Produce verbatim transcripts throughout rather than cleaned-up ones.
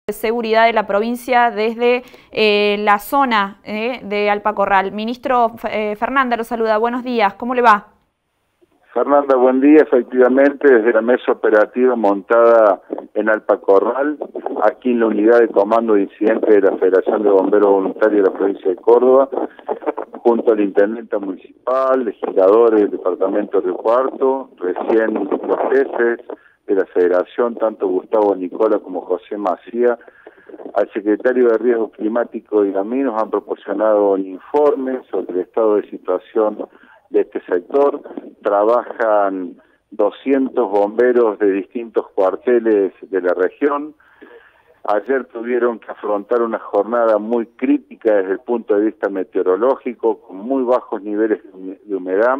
de seguridad de la provincia desde eh, la zona eh, de Alpacorral. Ministro eh, Fernanda lo saluda, buenos días, ¿cómo le va? Fernanda, buen día. Efectivamente, desde la mesa operativa montada en Alpacorral, aquí en la unidad de comando de incidentes de la Federación de Bomberos Voluntarios de la provincia de Córdoba, junto al intendente municipal, legisladores del departamento de Río Cuarto, recién los jefes de la Federación, tanto Gustavo Nicola como José Macía, al secretario de Riesgo Climático y a mí nos han proporcionado un informe sobre el estado de situación de este sector. Trabajan doscientos bomberos de distintos cuarteles de la región. Ayer tuvieron que afrontar una jornada muy crítica desde el punto de vista meteorológico, con muy bajos niveles de humedad,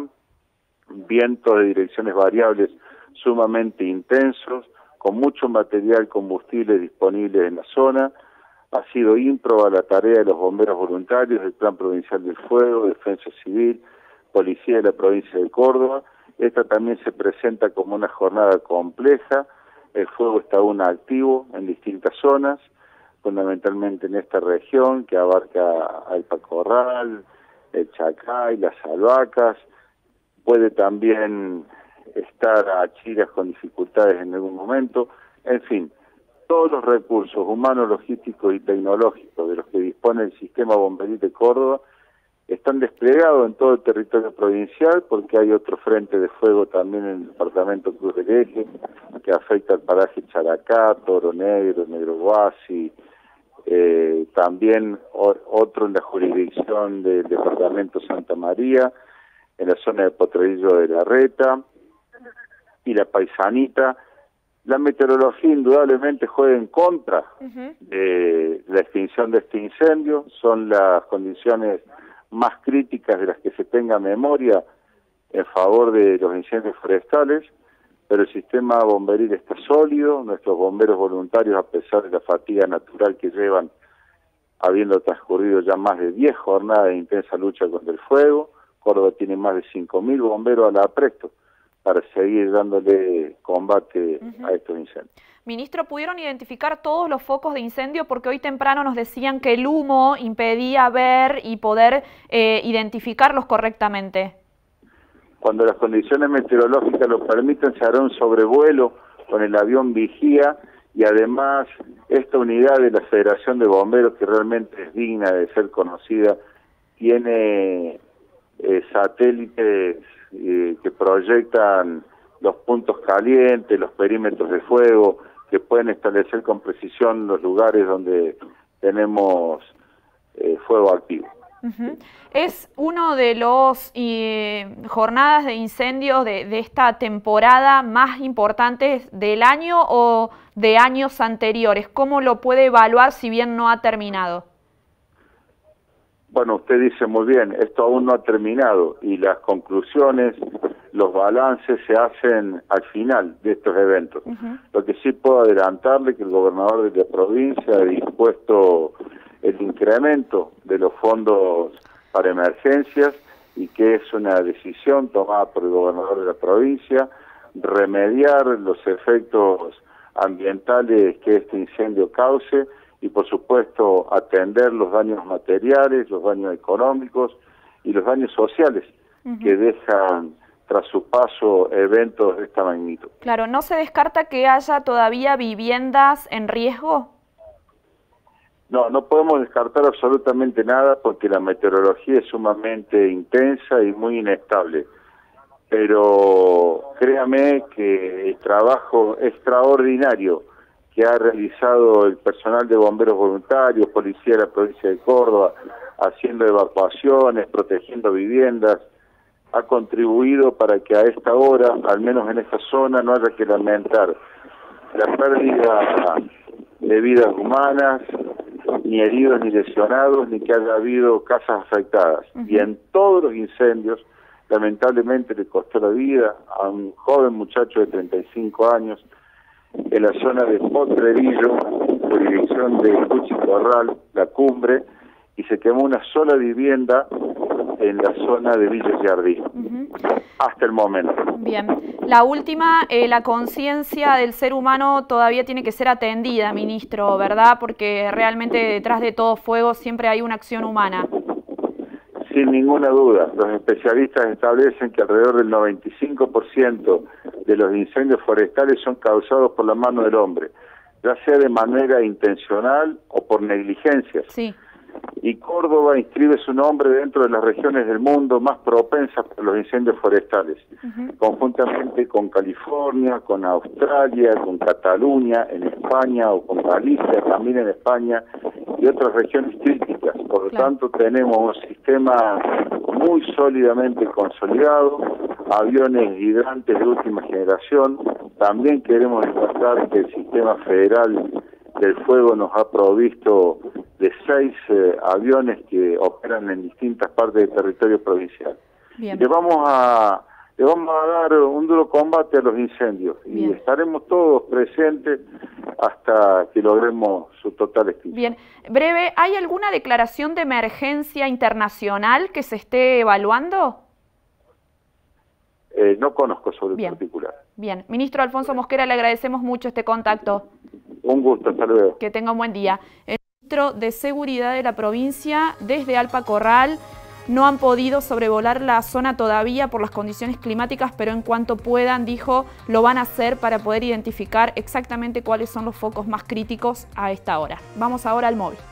vientos de direcciones variables sumamente intensos, con mucho material combustible disponible en la zona. Ha sido ímproba la tarea de los bomberos voluntarios del Plan Provincial del Fuego, Defensa Civil, Policía de la provincia de Córdoba. Esta también se presenta como una jornada compleja. El fuego está aún activo en distintas zonas, fundamentalmente en esta región que abarca Alpacorral, el Chacay, las Albahacas. Puede también estar a Chiras con dificultades en algún momento. En fin, todos los recursos humanos, logísticos y tecnológicos de los que dispone el sistema bomberil de Córdoba están desplegados en todo el territorio provincial, porque hay otro frente de fuego también en el departamento Cruz del Eje, que afecta al paraje Characá, Toro Negro, Negro Guasi, eh, también o, otro en la jurisdicción del departamento Santa María, en la zona de Potrerillo de la Reta y la Paisanita. La meteorología indudablemente juega en contra uh-huh. de la extinción de este incendio. Son las condiciones más críticas de las que se tenga memoria en favor de los incendios forestales, pero el sistema bomberil está sólido. Nuestros bomberos voluntarios, a pesar de la fatiga natural que llevan, habiendo transcurrido ya más de diez jornadas de intensa lucha contra el fuego, Córdoba tiene más de cinco mil bomberos a la apresto para seguir dándole combate uh-huh. a estos incendios. Ministro, ¿pudieron identificar todos los focos de incendio? Porque hoy temprano nos decían que el humo impedía ver y poder eh, identificarlos correctamente. Cuando las condiciones meteorológicas lo permiten, se hará un sobrevuelo con el avión vigía, y además esta unidad de la Federación de Bomberos, que realmente es digna de ser conocida, tiene eh, satélites eh, que proyectan los puntos calientes, los perímetros de fuego, que pueden establecer con precisión los lugares donde tenemos eh, fuego activo. Uh-huh. ¿Es uno de los eh, jornadas de incendios de, de esta temporada más importantes del año o de años anteriores? ¿Cómo lo puede evaluar si bien no ha terminado? Bueno, usted dice muy bien, esto aún no ha terminado y las conclusiones, los balances se hacen al final de estos eventos. Uh-huh. Lo que sí puedo adelantarle que el gobernador de la provincia ha dispuesto el incremento de los fondos para emergencias y que es una decisión tomada por el gobernador de la provincia, remediar los efectos ambientales que este incendio cause y por supuesto atender los daños materiales, los daños económicos y los daños sociales uh-huh. que dejan tras su paso eventos de esta magnitud. Claro, ¿no se descarta que haya todavía viviendas en riesgo? No, no podemos descartar absolutamente nada porque la meteorología es sumamente intensa y muy inestable. Pero créame que el trabajo extraordinario que ha realizado el personal de bomberos voluntarios, policía de la provincia de Córdoba, haciendo evacuaciones, protegiendo viviendas, ha contribuido para que a esta hora, al menos en esta zona, no haya que lamentar la pérdida de vidas humanas, ni heridos ni lesionados, ni que haya habido casas afectadas. Uh-huh. Y en todos los incendios, lamentablemente le costó la vida a un joven muchacho de treinta y cinco años, en la zona de Potrerillo, jurisdicción de Cuchicorral, La Cumbre, y se quemó una sola vivienda en la zona de Villa Jardín. Uh-huh. hasta el momento. Bien. La última, eh, la conciencia del ser humano todavía tiene que ser atendida, ministro, ¿verdad? Porque realmente detrás de todo fuego siempre hay una acción humana. Sin ninguna duda, los especialistas establecen que alrededor del noventa y cinco por ciento de los incendios forestales son causados por la mano del hombre, ya sea de manera intencional o por negligencias. Sí. Y Córdoba inscribe su nombre dentro de las regiones del mundo más propensas por los incendios forestales, uh-huh. conjuntamente con California, con Australia, con Cataluña, en España, o con Galicia, también en España, y otras regiones críticas. Por lo claro. tanto, tenemos un sistema muy sólidamente consolidado, aviones hidrantes de última generación. También queremos destacar que el sistema federal del fuego nos ha provisto de seis eh, aviones que operan en distintas partes del territorio provincial. Bien. Le vamos a le vamos a dar un duro combate a los incendios. Bien. Y estaremos todos presentes hasta que logremos su total extinción. Bien, breve, ¿hay alguna declaración de emergencia internacional que se esté evaluando? Eh, no conozco sobre Bien. el particular. Bien, ministro Alfonso Mosquera, le agradecemos mucho este contacto. Un gusto, hasta luego. Que tenga un buen día. El ministro de Seguridad de la provincia, desde Alpa Corral, no han podido sobrevolar la zona todavía por las condiciones climáticas, pero en cuanto puedan, dijo, lo van a hacer para poder identificar exactamente cuáles son los focos más críticos a esta hora. Vamos ahora al móvil.